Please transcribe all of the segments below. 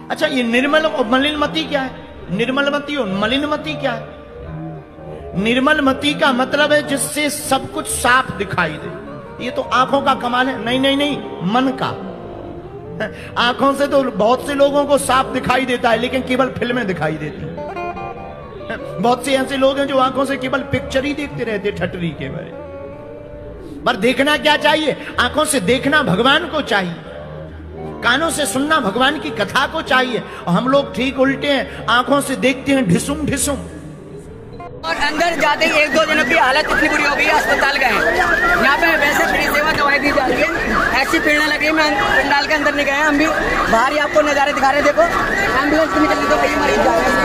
अच्छा, ये निर्मल और मलिनमती क्या है? निर्मलमती और मलिनमती क्या है? निर्मलमती का मतलब है जिससे सब कुछ साफ दिखाई दे। ये तो आंखों का कमाल है। नहीं नहीं नहीं, मन का। आंखों से तो बहुत से लोगों को साफ दिखाई देता है, लेकिन केवल फिल्में दिखाई देती हैं। बहुत से ऐसे लोग हैं जो आंखों से केवल पिक्चर ही देखते रहते, ठटरी के बारे। पर देखना क्या चाहिए? आंखों से देखना भगवान को चाहिए, कानों से सुनना भगवान की कथा को चाहिए। और हम लोग ठीक उल्टे हैं, आंखों से देखते हैं ढिसुम ढिसुम। और अंदर जाते ही 1-2 दिनों की हालत इतनी बुरी हो गई, अस्पताल गए। यहाँ पे वैसे फ्री सेवा दवाई दी जा रही है, ऐसी पीड़ने लगी। मैं पंडाल के अंदर नहीं गए, हम भी बाहर ही आपको नजारे दिखा रहे हैं। देखो एम्बुलेंस भी निकलने तो भाई मरीज जा रहे हैं।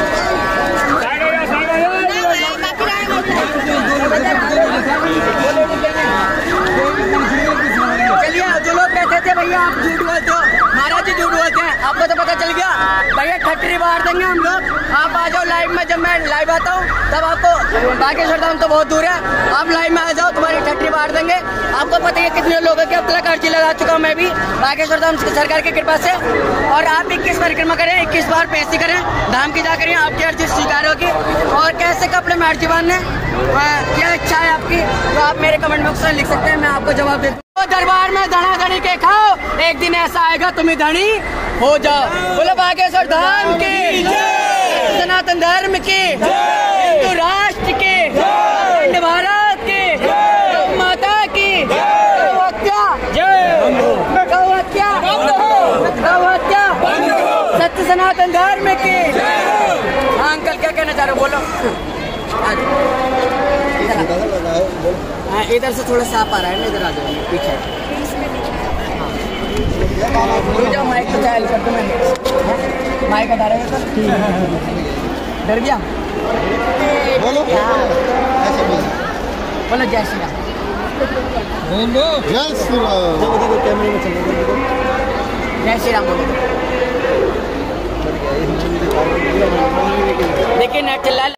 चलिए, जो लोग कहते थे भैया आप झूठ बोलते हो, महाराज जी झूठ बोलते हैं, आपको तो पता चल गया। भैया ठट्टी मार देंगे हम लोग। आप आ जाओ लाइव में, जब मैं लाइव आता हूँ तब आपको, बागेश्वर धाम तो बहुत दूर है, आप लाइव में आ जाओ, तुम्हारी ठट्टी मार देंगे। आपको पता है कितने लोगों के अब तक अर्जी लगा चुका हूँ मैं भी बागेश्वर धाम सरकार की कृपा से। और आप 21 परिक्रमा करें, 21 बार पेशी करें, धाम की जा करें, आपकी अर्जी स्वीकार होगी। और कैसे कपड़े में अर्जी बांधने, क्या इच्छा है आपकी, तो आप मेरे कमेंट बॉक्स में लिख सकते हैं, मैं आपको जवाब दे दूँ। दरबार में धना धनी के खाओ, एक दिन ऐसा आएगा तुम ही धनी हो जाओ। बोलो बागेश्वर धाम की, सनातन धर्म की, हिंदू राष्ट्र की, अखंड भारत की, गौ माता की, गौ हत्या, गौ हत्या, गौ हत्या, सत्य सनातन धर्म की। हाँ अंकल, क्या कहना चाह रहे हो, बोलो। इधर से थोड़ा साफ आ रहा है ना, इधर आ जाओ पीछे। जाओ, माइक तो चाहे कर दो, मैं माइक हटा रहे हैं सर। डर गया, बोलो बोलो जय श्री राम, बोलो जय श्री राम, कैमरे में चलो, जय श्री राम बोलो। देखिए नेट चल रहा है।